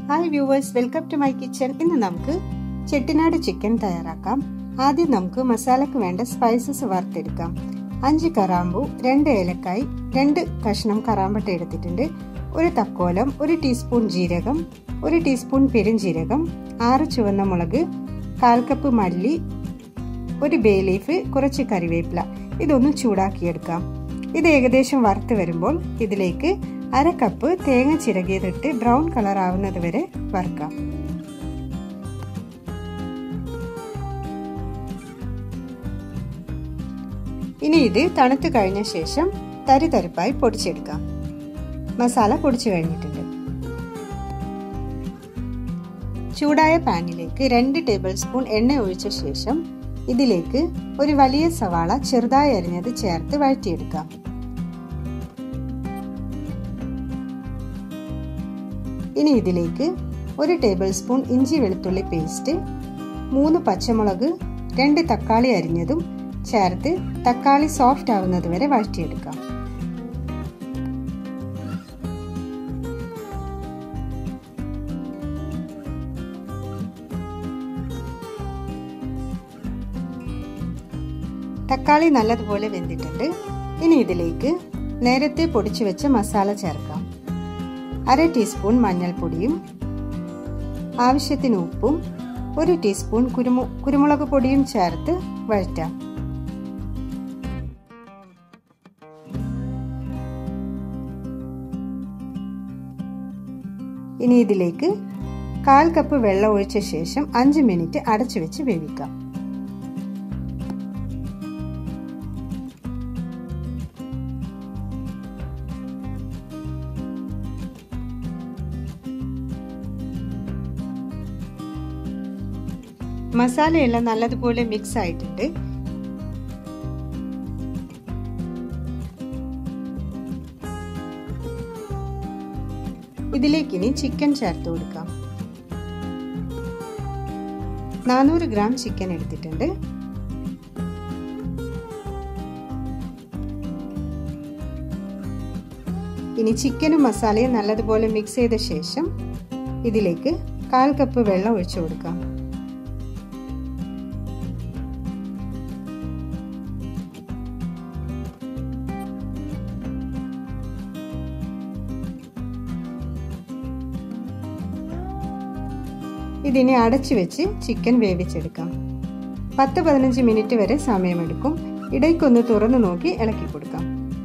Hi viewers, welcome to my kitchen. ഇന്ന് നമുക്ക് Chettinad chicken തയ്യാറാക്കാം. ആദ്യം നമുക്ക് മസാലയ്ക്ക് വേണ്ട സ്പൈസസ് വറുത്തെടുക്കാം. 5 കറാമ്പൂ, 2 ഏലക്കായ്, 2 കഷ്ണം കറാമ്പട്ട എടുത്തിട്ടുണ്ട്, 1 തക്കോലം, 1 ടീസ്പൂൺ ജീരകം, 1 ടീസ്പൂൺ പെരുംജീരകം, 6 ചുവന്ന മുളക്, 1/4 കപ്പ് മല്ലി, 1 ബേ ലീഫ്, കുറച്ച് കറിവേപ്പില. ഇതൊന്ന് ചൂടാക്കിയെടുക്കാം. ഇത് ഏകദേശം വറുത്ത് വരുമ്പോൾ ഇതിലേക്ക് 1/2 കപ്പ് തേങ്ങ ചിരകിയതിട്ട് ബ്രൗൺ കളർ ആവുന്നത് വരെ വറുക്കാം. ഇനി ഇത് തണുത്ത് കഴിഞ്ഞ ശേഷം തരിതരിപ്പായി പൊടിച്ചെടുക്കാം. മസാല പൊടിച്ചു കഴിഞ്ഞിട്ടുണ്ട്. ചൂടായ പാനിലേക്ക് 2 ടേബിൾ സ്പൂൺ എണ്ണ ഒഴിച്ച ശേഷം ഇതിലേക്ക് ഒരു വലിയ സവാള ചെറുതായി അരിഞ്ഞത് ചേർത്ത് വഴറ്റിയെടുക്കാം. ഇനി ഇതിലേക്ക് 1 ടേബിൾ സ്പൂൺ ഇഞ്ചി വെളുത്തുള്ളി പേസ്റ്റ്, 3 പച്ചമുളക്, 2 തക്കാളി അരിഞ്ഞതും ചേർത്ത് തക്കാളി സോഫ്റ്റ് ആവുന്നത് വരെ വഴറ്റിയെടുക്കാം. തക്കാളി നല്ലതുപോലെ വെന്തിട്ടുണ്ട്. ഇനി ഇതിലേക്ക് നേരത്തെ പൊടിച്ചു വെച്ച മസാല ചേർക്കാം. 1/2 ടീസ്പൂൺ മഞ്ഞൾപ്പൊടിയും ആവശ്യത്തിന് ഉപ്പും 1 ടീസ്പൂൺ കുരുമുളക് പൊടിയും ചേർത്ത് വഴറ്റാം. ഇനി ഇതിലേക്ക് 1/4 കപ്പ് വെള്ളം ഒഴിച്ച ശേഷം 5 മിനിറ്റ് അടച്ചു വെച്ച് വേവിക്കാം. മസാലയെല്ലാം നല്ലതുപോലെ മിക്സ് ആയിട്ടുണ്ട്. ഇതിലേക്ക് ഇനി ചിക്കൻ ചേർത്ത് കൊടുക്കാം. 400 ഗ്രാം ചിക്കൻ എടുത്തിട്ടുണ്ട്. ഇനി ചിക്കനും മസാലയും നല്ലതുപോലെ മിക്സ് ചെയ്ത ശേഷം ഇതിലേക്ക് 1/4 കപ്പ് വെള്ളം ഒഴിച്ചു കൊടുക്കാം. ഇതിനെ അടച്ചു വെച്ച് ചിക്കൻ വേവിച്ചെടുക്കാം. 10-15 മിനിറ്റ് വരെ സമയമെടുക്കും. ഇടയ്ക്കൊന്ന് തുറന്നു നോക്കി ഇളക്കി കൊടുക്കാം.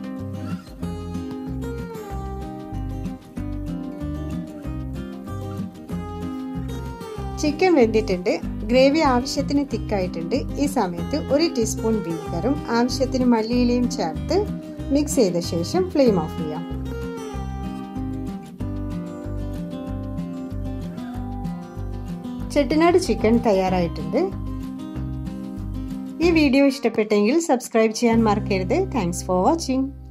ചിക്കൻ വെന്തിട്ടുണ്ട്. ഗ്രേവി ആവശ്യത്തിന് തിക്കായിട്ടുണ്ട്. ഈ സമയത്ത് 1 ടീസ്പൂൺ വിനെഗറും ആവശ്യത്തിന് മല്ലിയിലയും ചേർത്ത് മിക്സ് ചെയ്ത ശേഷം ഫ്ലെയിം ഓഫ് ചെയ്യാം. ചെട്ടിനാട് ചിക്കൻ തയ്യാറായിട്ടുണ്ട്. ഈ വീഡിയോ ഇഷ്ടപ്പെട്ടെങ്കിൽ സബ്സ്ക്രൈബ് ചെയ്യാൻ മറക്കരുത്. Thanks for watching.